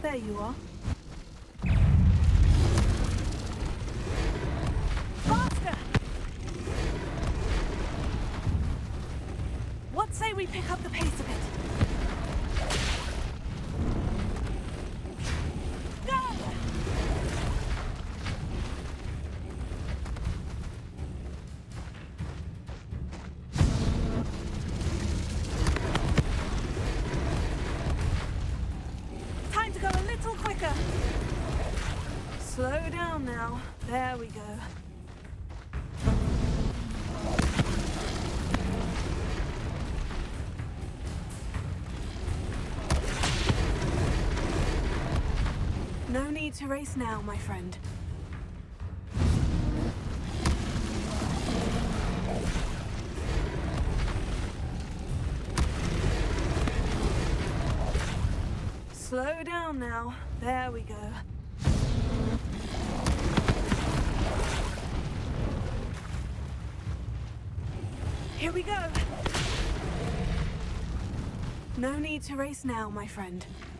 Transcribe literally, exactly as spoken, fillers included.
There you are. Faster! What say we pick up the pace a bit? Go! Time to go a little quicker. Slow down now. There we go. No need to race now, my friend. Slow down now. There we go. Here we go. No need to race now, my friend.